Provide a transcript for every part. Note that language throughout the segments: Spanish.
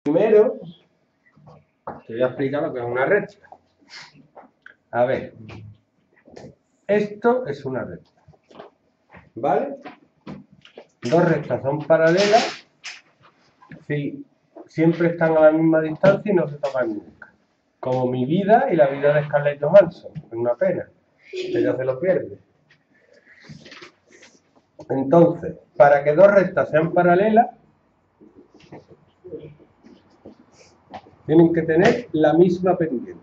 Primero, te voy a explicar lo que es una recta. A ver, esto es una recta, ¿vale? Dos rectas son paralelas si siempre están a la misma distancia y no se tocan nunca. Como mi vida y la vida de Scarlett Johansson, es una pena, ella se lo pierde. Entonces, para que dos rectas sean paralelas, tienen que tener la misma pendiente.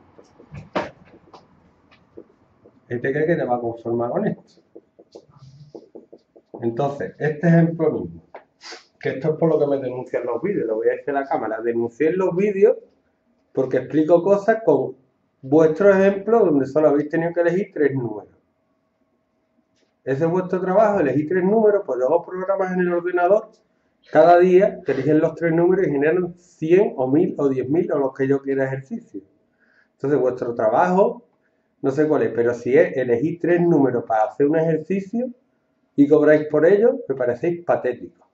¿Este cree que te va a conformar con esto? Entonces, este ejemplo mismo, que esto es por lo que me denuncian los vídeos, lo voy a decir a la cámara, denuncié los vídeos porque explico cosas con vuestro ejemplo donde solo habéis tenido que elegir 3 números. Ese es vuestro trabajo, elegir 3 números, pues yo hago programas en el ordenador cada día que eligen los 3 números y generan 100 o 1000 o 10.000 o los que yo quiera ejercicio. Entonces vuestro trabajo, no sé cuál es, pero si es elegir 3 números para hacer un ejercicio y cobráis por ello, me parecéis patéticos.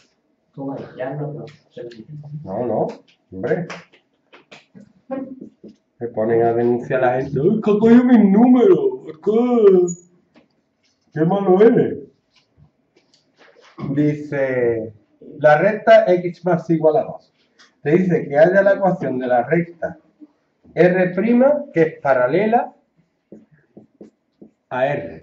No, hombre. Se ponen a denunciar a la gente. ¡Ay, que ha cogido mis números! ¡Qué malo eres! Dice, la recta x más igual a 2. Te dice que haya la ecuación de la recta R', que es paralela a R.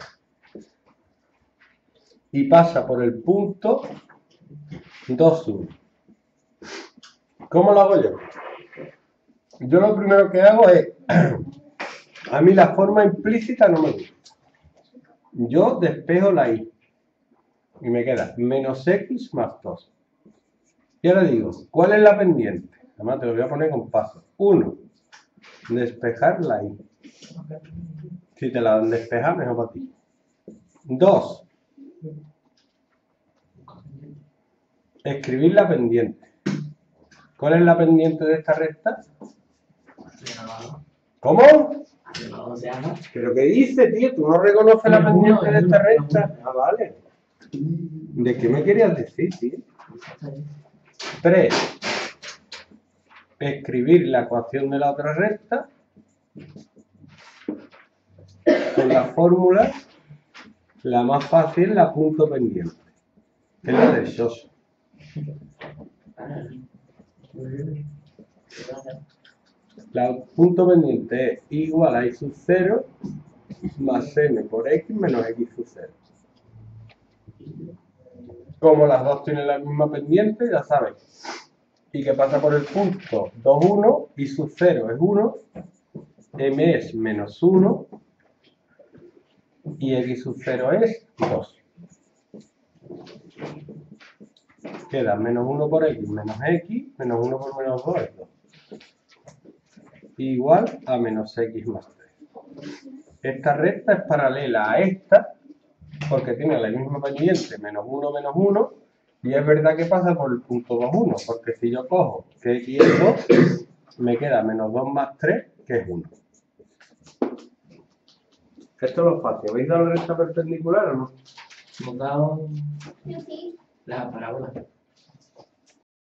Y pasa por el punto 2, 1. ¿Cómo lo hago yo? Yo lo primero que hago es, a mí la forma implícita no me gusta. Yo despejo la y me queda menos x más 2. Y ahora digo, ¿cuál es la pendiente? Además te lo voy a poner con pasos. 1, despejar la y. Si te la dan despejada, mejor para ti. 2, escribir la pendiente. ¿Cuál es la pendiente de esta recta? ¿Cómo? ¿Pero qué dice, tío? ¿Tú no reconoces la pendiente de esta recta? Ah, vale. ¿De qué me querías decir, tío? 3. Escribir la ecuación de la otra recta con la fórmula, la más fácil, la punto pendiente, que es la del Xoxo. La punto pendiente es igual a y sub 0 más m por x menos x sub 0. Como las dos tienen la misma pendiente, ya sabéis. Y que pasa por el punto 2, 1, y sub 0 es 1, m es menos 1 y x sub 0 es 2. Queda menos 1 por x menos x, menos 1 por menos 2 es 2. Igual a menos x más 3. Esta recta es paralela a esta porque tiene la misma pendiente, menos 1, menos 1, y es verdad que pasa por el punto 2, 1, porque si yo cojo que x es 2, me queda menos 2 más 3, que es 1. Esto es lo fácil. ¿Habéis dado la recta perpendicular o no? Hemos dado la parábola.